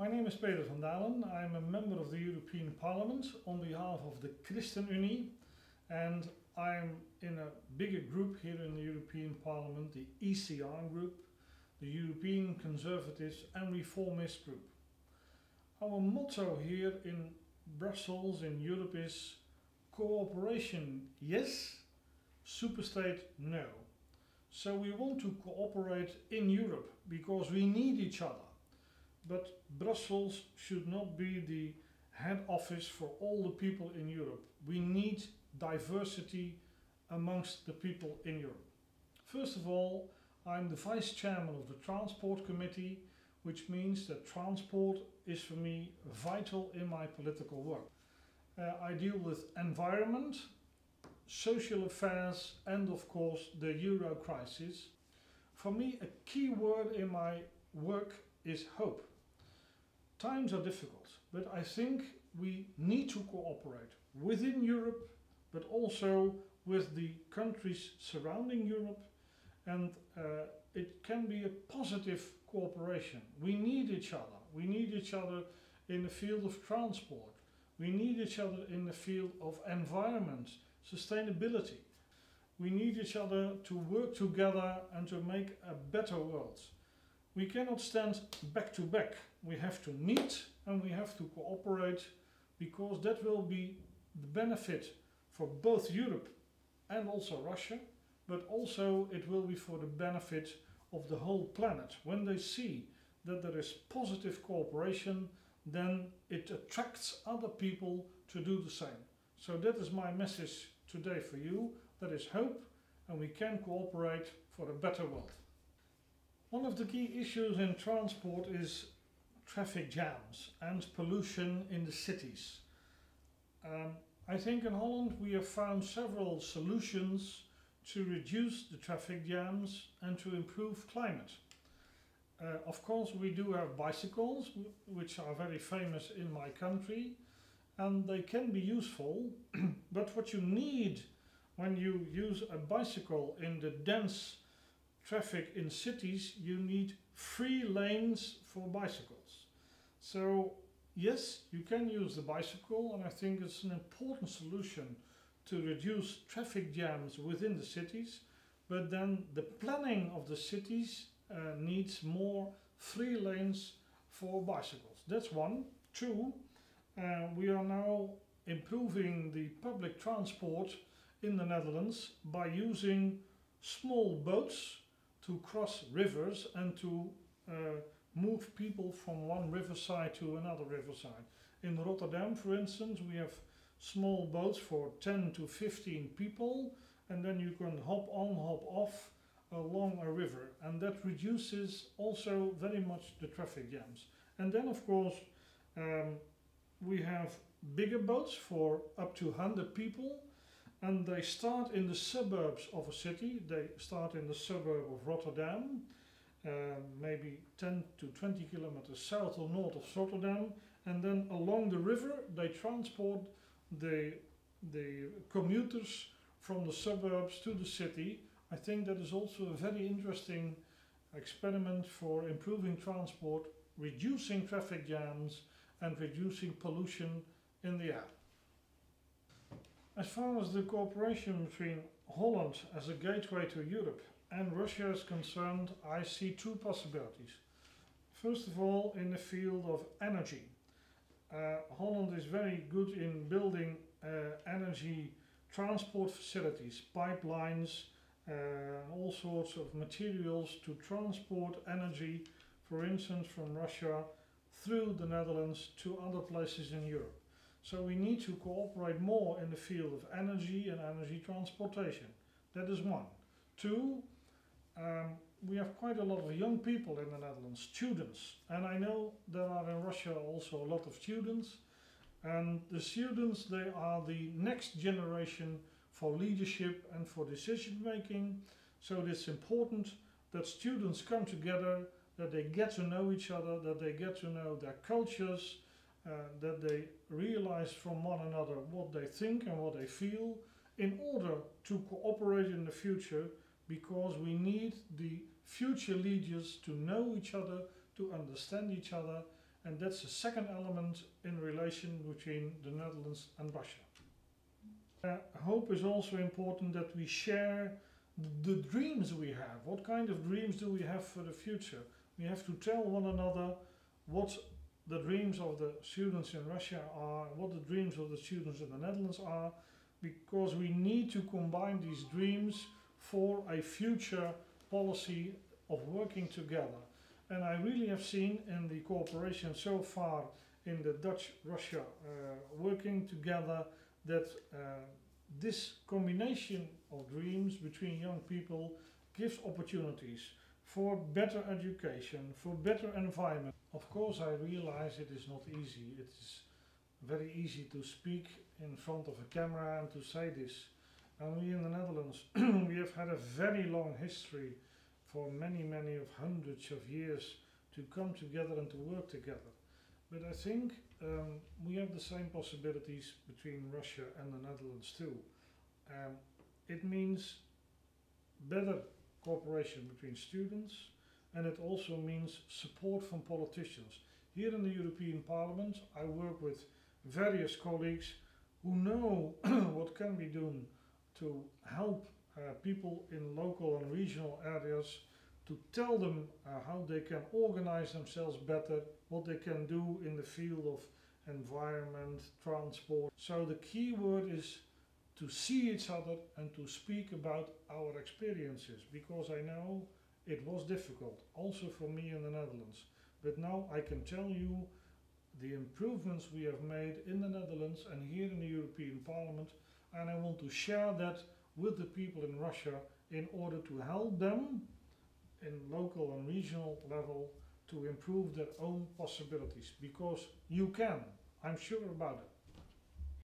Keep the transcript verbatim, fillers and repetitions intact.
My name is Peter van Dalen. I'm a member of the European Parliament on behalf of the ChristenUnie, and I'm in a bigger group here in the European Parliament, the E C R group, the European Conservatives and Reformist group. Our motto here in Brussels, in Europe, is cooperation, yes, superstate, no. So we want to cooperate in Europe because we need each other. But Brussels should not be the head office for all the people in Europe. We need diversity amongst the people in Europe. First of all, I'm the vice chairman of the Transport Committee, which means that transport is for me vital in my political work. Uh, I deal with environment, social affairs and of course the Euro crisis. For me, a key word in my work is hope. Times are difficult, but I think we need to cooperate within Europe, but also with the countries surrounding Europe, and uh, it can be a positive cooperation. We need each other. We need each other in the field of transport. We need each other in the field of environment, sustainability. We need each other to work together and to make a better world. We cannot stand back to back. We have to meet and we have to cooperate, because that will be the benefit for both Europe and also Russia, but also it will be for the benefit of the whole planet. When they see that there is positive cooperation, then it attracts other people to do the same. So that is my message today for you. That is hope, and we can cooperate for a better world. One of the key issues in transport is traffic jams and pollution in the cities. Um, I think in Holland we have found several solutions to reduce the traffic jams and to improve climate. Uh, of course, we do have bicycles, which are very famous in my country, and they can be useful, but what you need when you use a bicycle in the dense traffic in cities, you need free lanes for bicycles. So yes, you can use the bicycle, and I think it's an important solution to reduce traffic jams within the cities, but then the planning of the cities uh, needs more free lanes for bicycles. That's one. Two, uh, we are now improving the public transport in the Netherlands by using small boats to cross rivers and to uh, move people from one riverside to another riverside. In Rotterdam, for instance, we have small boats for ten to fifteen people, and then you can hop on, hop off along a river, and that reduces also very much the traffic jams. And then of course um, we have bigger boats for up to one hundred people, and they start in the suburbs of a city. They start in the suburb of Rotterdam, uh, maybe ten to twenty kilometers south or north of Rotterdam, and then along the river they transport the, the commuters from the suburbs to the city. I think that is also a very interesting experiment for improving transport, reducing traffic jams and reducing pollution in the air. As far as the cooperation between Holland as a gateway to Europe and Russia is concerned, I see two possibilities. First of all, in the field of energy. Uh, Holland is very good in building uh, energy transport facilities, pipelines, uh, all sorts of materials to transport energy, for instance from Russia through the Netherlands to other places in Europe. So we need to cooperate more in the field of energy and energy transportation. That is one. Two, um, we have quite a lot of young people in the Netherlands, students, and I know there are in Russia also a lot of students, and the students, they are the next generation for leadership and for decision making. So it's important that students come together, that they get to know each other, that they get to know their cultures, uh, that they realize from one another what they think and what they feel, in order to cooperate in the future, because we need the future leaders to know each other, to understand each other, And that's the second element in relation between the Netherlands and Russia. Uh, hope is also important that we share the dreams we have. What kind of dreams do we have for the future? We have to tell one another what the dreams of the students in Russia are, what the dreams of the students in the Netherlands are, because we need to combine these dreams for a future policy of working together. And I really have seen in the cooperation so far in the Dutch-Russia uh, working together that uh, this combination of dreams between young people gives opportunities for better education, for better environment. Of course, I realize it is not easy. It is very easy to speak in front of a camera and to say this. And we in the Netherlands, we have had a very long history for many, many of hundreds of years to come together and to work together. But I think um, we have the same possibilities between Russia and the Netherlands too. Um, it means better cooperation between students, and it also means support from politicians. Here in the European Parliament, I work with various colleagues who know what can be done to help uh, people in local and regional areas, to tell them uh, how they can organize themselves better, what they can do in the field of environment, transport. So the key word is to see each other and to speak about our experiences, because I know it was difficult, also for me in the Netherlands. But now I can tell you the improvements we have made in the Netherlands and here in the European Parliament, and I want to share that with the people in Russia in order to help them in local and regional level to improve their own possibilities, because you can, I'm sure about it.